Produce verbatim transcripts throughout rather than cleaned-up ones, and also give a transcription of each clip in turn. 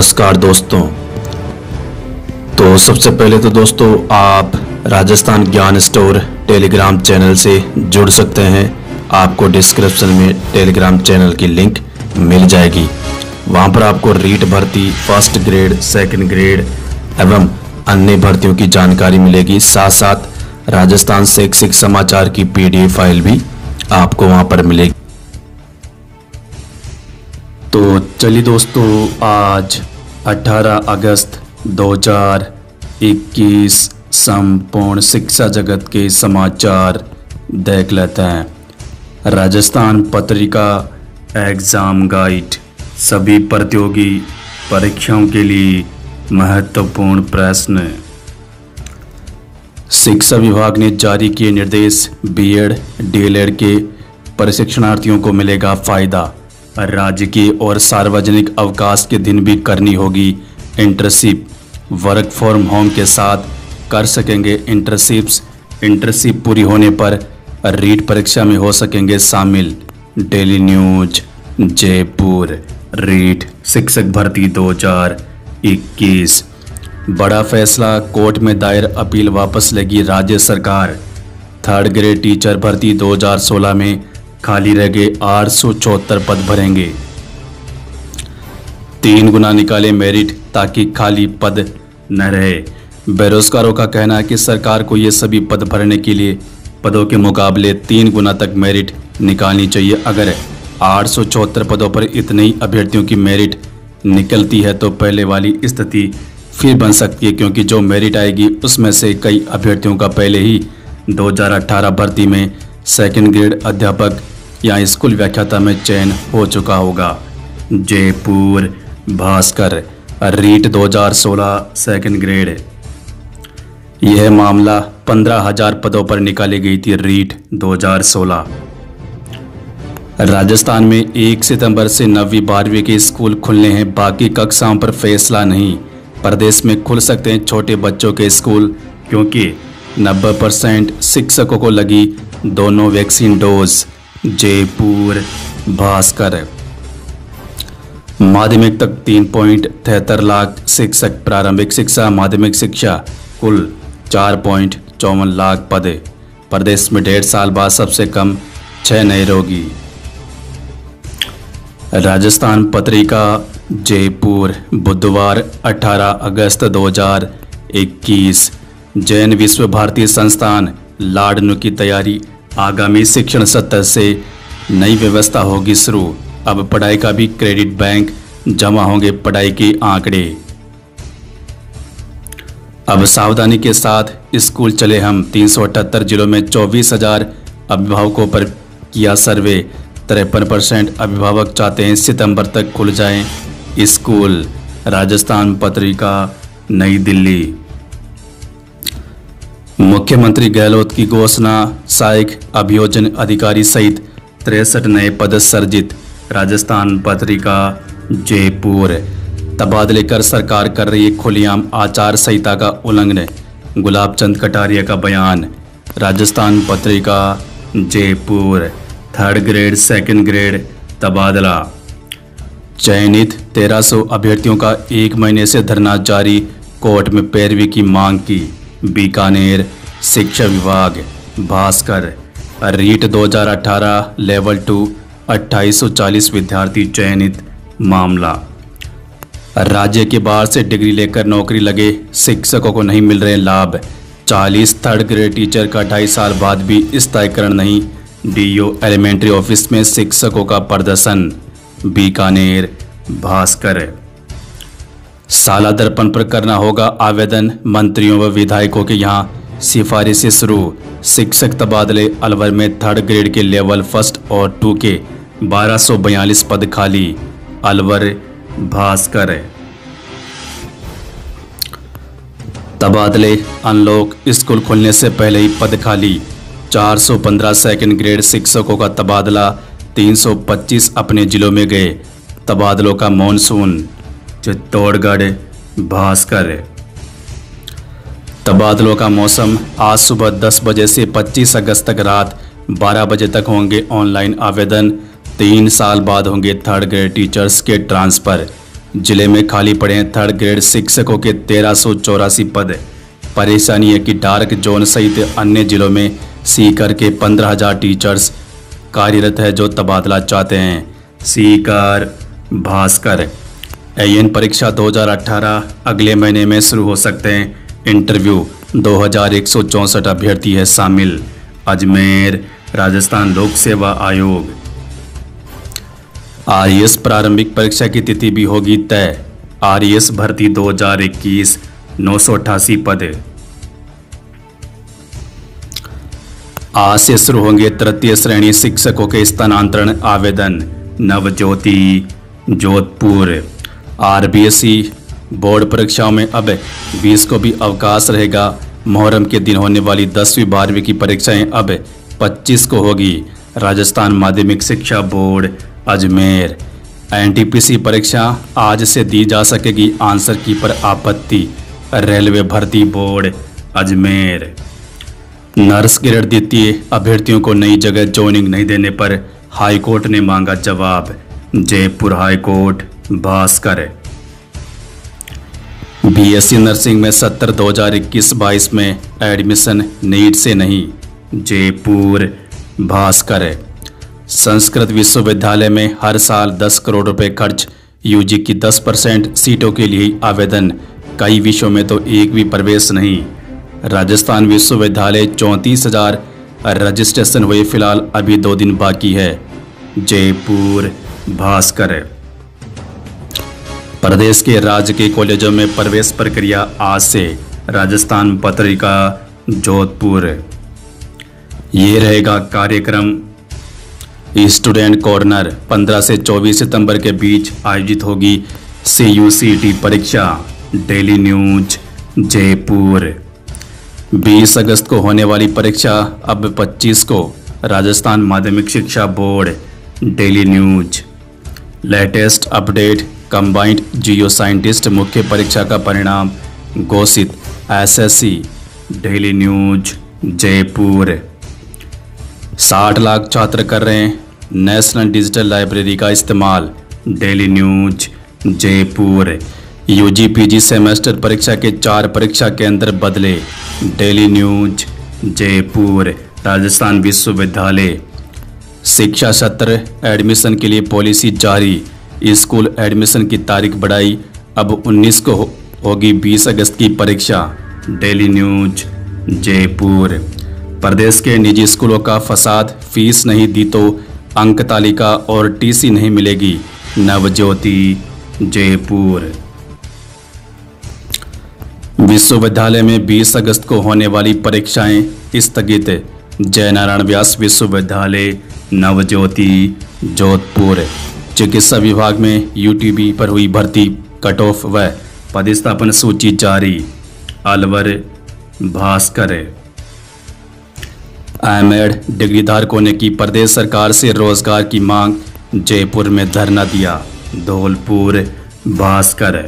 नमस्कार दोस्तों। तो सबसे पहले तो दोस्तों आप राजस्थान ज्ञान स्टोर टेलीग्राम चैनल से जुड़ सकते हैं। आपको डिस्क्रिप्शन में टेलीग्राम चैनल की लिंक मिल जाएगी। वहां पर आपको रीट भर्ती, फर्स्ट ग्रेड, सेकंड ग्रेड एवं अन्य भर्तियों की जानकारी मिलेगी। साथ साथ राजस्थान शैक्षिक समाचार की पीडीएफ फाइल भी आपको वहां पर मिलेगी। तो चलिए दोस्तों, आज अठारह अगस्त दो हज़ार इक्कीस संपूर्ण शिक्षा जगत के समाचार देख लेते हैं। राजस्थान पत्रिका एग्जाम गाइड सभी प्रतियोगी परीक्षाओं के लिए महत्वपूर्ण प्रश्न। शिक्षा विभाग ने जारी किए निर्देश, बीएड डीएलएड के प्रशिक्षणार्थियों को मिलेगा फायदा। राज्य के और सार्वजनिक अवकाश के दिन भी करनी होगी इंटर्नशिप। वर्क फ्रॉम होम के साथ कर सकेंगे इंटर्नशिप्स। इंटर्नशिप पूरी होने पर रीट परीक्षा में हो सकेंगे शामिल। Daily news Jaipur. रीट शिक्षक भर्ती दो हज़ार इक्कीस बड़ा फैसला, कोर्ट में दायर अपील वापस लेगी राज्य सरकार। थर्ड ग्रेड टीचर भर्ती दो हज़ार सोलह में खाली रह गए आठ सौ चौहत्तर पद भरेंगे। तीन गुना निकाले मेरिट ताकि खाली पद न रहे। बेरोजगारों का कहना है कि सरकार को ये सभी पद भरने के लिए पदों के मुकाबले तीन गुना तक मेरिट निकालनी चाहिए। अगर आठ सौ चौहत्तर पदों पर इतने ही अभ्यर्थियों की मेरिट निकलती है तो पहले वाली स्थिति फिर बन सकती है, क्योंकि जो मेरिट आएगी उसमें से कई अभ्यर्थियों का पहले ही दो हज़ार अठारह भर्ती में सेकंड ग्रेड अध्यापक या स्कूल व्याख्याता में चयन हो चुका होगा। जयपुर भास्कर। रीट दो हज़ार सोलह सेकंड ग्रेड। यह मामला पंद्रह हज़ार पदों पर निकाली गई थी रीट दो हज़ार सोलह। राजस्थान में एक सितंबर से नवीं बारहवीं के स्कूल खुलने हैं, बाकी कक्षाओं पर फैसला नहीं। प्रदेश में खुल सकते हैं छोटे बच्चों के स्कूल, क्योंकि नब्बे परसेंट शिक्षकों को लगी दोनों वैक्सीन डोज। जयपुर भास्कर। माध्यमिक तक तीन पॉइंट तिहत्तर लाख शिक्षक, प्रारंभिक शिक्षा माध्यमिक शिक्षा कुल चार पॉइंट चौवन लाख पद। प्रदेश में डेढ़ साल बाद सबसे कम छह नए रोगी। राजस्थान पत्रिका जयपुर बुधवार अठारह अगस्त दो हज़ार इक्कीस। जैन विश्व भारती संस्थान लाडनू की तैयारी। आगामी शिक्षण सत्र से नई व्यवस्था होगी शुरू। अब पढ़ाई का भी क्रेडिट बैंक जमा होंगे पढ़ाई के आंकड़े। अब सावधानी के साथ स्कूल चले हम। तीन सौ अठहत्तर जिलों में चौबीस हजार अभिभावकों पर किया सर्वे। तिरपन परसेंट अभिभावक चाहते हैं सितंबर तक खुल जाएं स्कूल। राजस्थान पत्रिका नई दिल्ली। मुख्यमंत्री गहलोत की घोषणा, सहायक अभियोजन अधिकारी सहित तिरसठ नए पद सर्जित। राजस्थान पत्रिका जयपुर। तबादले कर सरकार कर रही है खुलेआम आचार संहिता का उल्लंघन, गुलाब चंद कटारिया का बयान। Rajasthan Patrika Jaipur. Third grade second grade तबादला। चयनित तेरह सौ अभ्यर्थियों का एक महीने से धरना जारी, कोर्ट में पैरवी की मांग की। बीकानेर शिक्षा विभाग। भास्कर। रीट दो हज़ार अठारह लेवल टू अट्ठाईस सौ चालीस विद्यार्थी चयनित मामला। राज्य के बाहर से डिग्री लेकर नौकरी लगे शिक्षकों को नहीं मिल रहे लाभ। चालीस थर्ड ग्रेड टीचर का ढाई साल बाद भी स्थायीकरण नहीं। डीओ एलिमेंट्री ऑफिस में शिक्षकों का प्रदर्शन। बीकानेर भास्कर। साला दर्पण पर करना होगा आवेदन, मंत्रियों व विधायकों के यहाँ सिफारिशें शुरू। शिक्षक तबादले। अलवर में थर्ड ग्रेड के लेवल फर्स्ट और टू के बारह सौ बयालीस पद खाली। अलवर भास्कर। तबादले अनलॉक, स्कूल खुलने से पहले ही पद खाली। चार सौ पंद्रह सेकंड ग्रेड शिक्षकों का तबादला। तीन सौ पच्चीस अपने जिलों में गए। तबादलों का मॉनसून। चित्तौड़गढ़ भास्कर। तबादलों का मौसम। आज सुबह दस बजे से पच्चीस अगस्त तक रात बारह बजे तक होंगे ऑनलाइन आवेदन। तीन साल बाद होंगे थर्ड ग्रेड टीचर्स के ट्रांसफ़र। जिले में खाली पड़े हैं थर्ड ग्रेड शिक्षकों के तेरह सौ चौरासी पद। परेशानी है कि डार्क जोन सहित अन्य जिलों में सीकर के पंद्रह हजार टीचर्स कार्यरत है जो तबादला चाहते हैं। सीकर भास्कर एएन परीक्षा दो हज़ार अठारह अगले महीने में शुरू हो सकते हैं। इंटरव्यू दो हज़ार एक सौ चौंसठ अभ्यर्थी है शामिल। अजमेर राजस्थान लोक सेवा आयोग। आरएएस प्रारंभिक परीक्षा की तिथि भी होगी तय। आरएएस भर्ती दो हज़ार इक्कीस नौ सौ अट्ठासी पद। आज से शुरू होंगे तृतीय श्रेणी शिक्षकों के स्थानांतरण आवेदन। नवज्योति जोधपुर। आरबीएसई बोर्ड परीक्षाओं में अब बीस को भी अवकाश रहेगा। मुहर्रम के दिन होने वाली दसवीं बारहवीं की परीक्षाएं अब पच्चीस को होगी। राजस्थान माध्यमिक शिक्षा बोर्ड अजमेर। एनटीपीसी परीक्षा आज से दी जा सकेगी, आंसर की पर आपत्ति। रेलवे भर्ती बोर्ड अजमेर। नर्स ग्रेड द्वितीय अभ्यर्थियों को नई जगह ज्वाइनिंग नहीं देने पर हाईकोर्ट ने मांगा जवाब। Jaipur high court Bhaskar. BSc nursing में सत्तर दो हज़ार इक्कीस बाईस में एडमिशन नीट से नहीं। जयपुर भास्कर। संस्कृत विश्वविद्यालय में हर साल दस करोड़ रुपए खर्च। यूजी की दस परसेंट सीटों के लिए आवेदन। कई विषयों में तो एक भी प्रवेश नहीं। राजस्थान विश्वविद्यालय चौंतीस हजार रजिस्ट्रेशन हुए, फिलहाल अभी दो दिन बाकी है। जयपुर भास्कर। प्रदेश के राजकीय कॉलेजों में प्रवेश प्रक्रिया आज से। राजस्थान पत्रिका जोधपुर। ये रहेगा कार्यक्रम। स्टूडेंट कॉर्नर पंद्रह से चौबीस सितंबर के बीच आयोजित होगी सीयूसीटी परीक्षा। Daily news Jaipur. बीस अगस्त को होने वाली परीक्षा अब पच्चीस को। राजस्थान माध्यमिक शिक्षा board daily news. Latest update combined geoscientist मुख्य परीक्षा का परिणाम घोषित। SSC daily news Jaipur. साठ लाख छात्र कर रहे हैं नेशनल डिजिटल लाइब्रेरी का इस्तेमाल। Daily news Jaipur. UG PG semester परीक्षा के चार परीक्षा केंद्र बदले। Daily news Jaipur. राजस्थान विश्वविद्यालय शिक्षा सत्र एडमिशन के लिए पॉलिसी जारी। स्कूल एडमिशन की तारीख बढ़ाई, अब उन्नीस को होगी बीस अगस्त की परीक्षा। Daily news Jaipur. प्रदेश के निजी स्कूलों का फसाद, फीस नहीं दी तो अंक तालिका और टीसी नहीं मिलेगी। नवज्योति जयपुर। विश्वविद्यालय में बीस अगस्त को होने वाली परीक्षाएं स्थगित। जयनारायण व्यास विश्वविद्यालय नवज्योति जोधपुर। चिकित्सा विभाग में यूटीबी पर हुई भर्ती, कट ऑफ व पदस्थापन सूची जारी। अलवर भास्कर। एमएड डिग्री धारकों ने की प्रदेश सरकार से रोजगार की मांग। जयपुर में धरना दिया। धौलपुर भास्कर।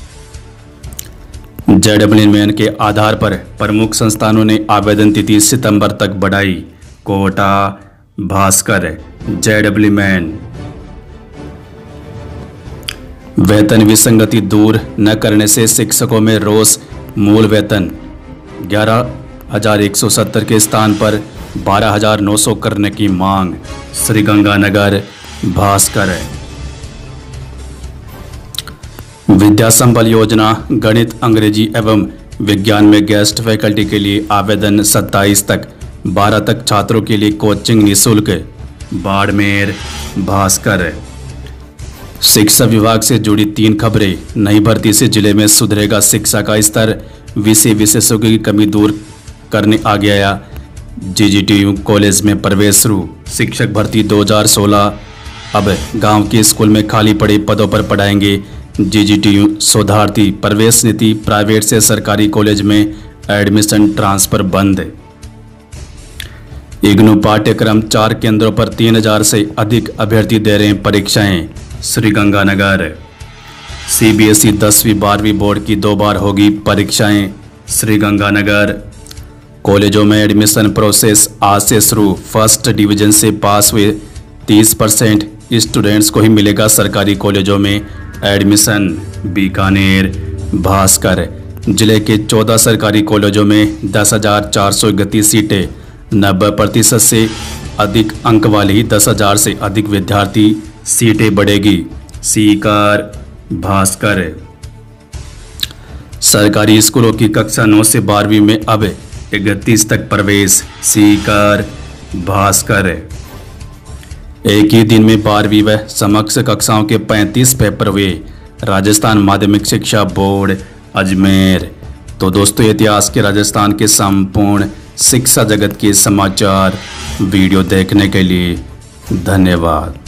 जेडब्ल्यूएन के आधार पर प्रमुख संस्थानों ने आवेदन तिथि सितंबर तक बढ़ाई। कोटा भास्कर। जेडब्ल्यूएन। वेतन विसंगति दूर न करने से शिक्षकों में रोष। मूल वेतन ग्यारह हजार एक सौ सत्तर के स्थान पर बारह हजार नौ सौ करने की मांग। श्रीगंगानगर भास्कर। विद्या संबल योजना गणित, अंग्रेजी एवं विज्ञान में गेस्ट फैकल्टी के लिए आवेदन सत्ताईस तक। बारह तक छात्रों के लिए कोचिंग निःशुल्क। बाड़मेर भास्कर। शिक्षा विभाग से जुड़ी तीन खबरें। नई भर्ती से जिले में सुधरेगा शिक्षा का स्तर। विषय विशेषज्ञों की कमी दूर करने आ गया। जीजीटीयू कॉलेज में प्रवेश शुरू। शिक्षक भर्ती दो हज़ार सोलह अब गांव के स्कूल में खाली पड़े पदों पर पढ़ाएंगे जीजीटीयू शोधार्थी। प्रवेश नीति प्राइवेट से सरकारी कॉलेज में एडमिशन ट्रांसफर बंद। इग्नू पाठ्यक्रम चार केंद्रों पर तीन हजार से अधिक अभ्यर्थी दे रहे हैं परीक्षाएं। श्रीगंगानगर। सीबीएसई दसवीं बारहवीं बोर्ड की दो बार होगी परीक्षाएं। श्रीगंगानगर। कॉलेजों में एडमिशन प्रोसेस आज से शुरू। फर्स्ट डिवीजन से पास हुए तीस परसेंट स्टूडेंट्स को ही मिलेगा सरकारी कॉलेजों में एडमिशन बीकानेर। भास्कर, जिले के चौदह सरकारी कॉलेजों में दस हजार चार सौ इकतीस सीटें, नब्बे प्रतिशत से अधिक अंक वाली दस हजार से अधिक विद्यार्थी सीटें बढ़ेगी। सीकर, भास्कर, सरकारी स्कूलों की कक्षा नौ से बारहवीं में अब इकतीस तक प्रवेश। सीकर, भास्कर, एक ही दिन में बारहवीं व समकक्ष कक्षाओं के पैंतीस पेपर हुए। राजस्थान माध्यमिक शिक्षा बोर्ड, अजमेर। तो दोस्तों, इतिहास के राजस्थान के संपूर्ण शिक्षा जगत के समाचार वीडियो देखने के लिए धन्यवाद।